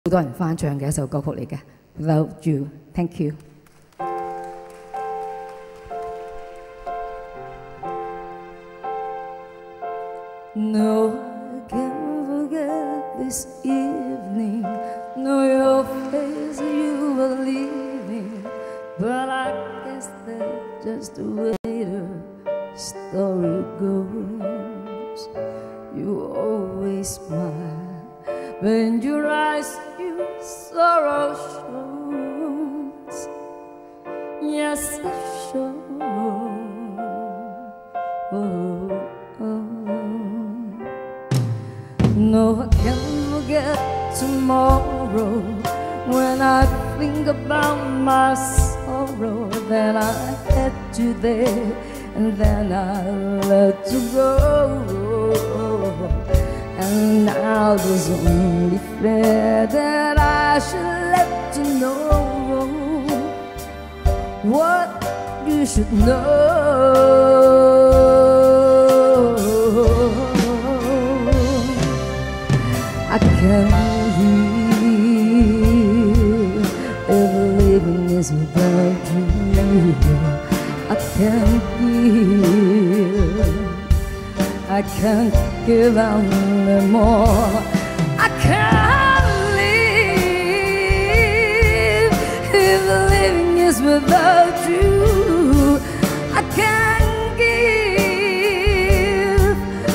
好多人翻唱嘅一首歌曲嚟嘅。Love you, thank you。No, I can't forget this evening. No, your face you were leaving, but I guess that's just the way the story goes. You always smile, but in your eyes your sorrow shows. Yes, it shows. No, I can't forget tomorrow. When I think about my sorrow, then I had you there, and then I let you go. And now there's only fair that I should let you know what you should know. I can't live if living is without you. I can't give out anymore. I can't live if living is without you. I can't give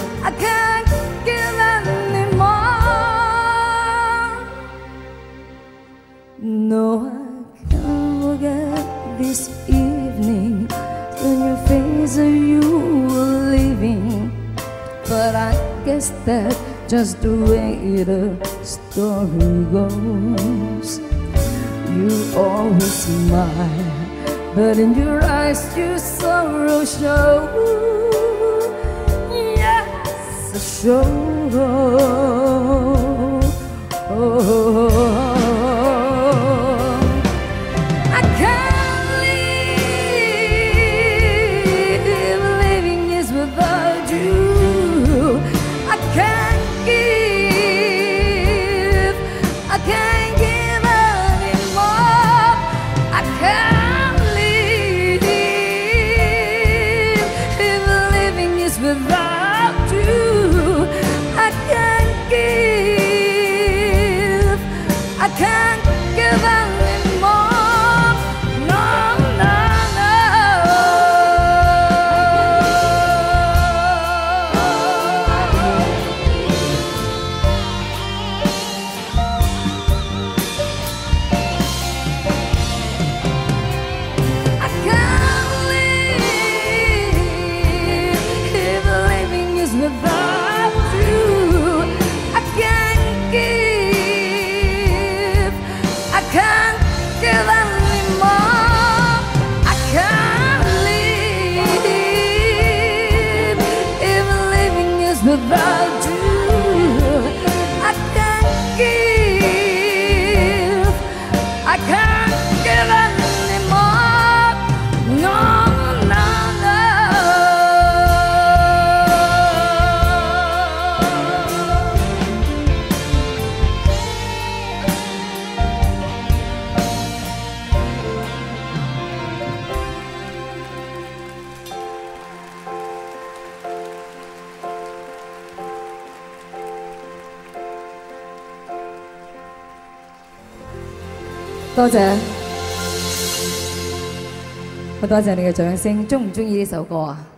anymore. No, I can't forget this evening when your face you were leaving, but I guess that's just the way the story goes. You always smile, but in your eyes your sorrow shows. Yes, it shows. I can't live if living is without you. I can't give anymore. I can't live if living is without you. I can't give anymore. No, no, no. I can't live if living is without you. I can't give anymore. I can't live if living is without you. I can't give anymore. No, no, no.多謝，好多謝你嘅掌聲。鍾唔鍾意呢首歌啊？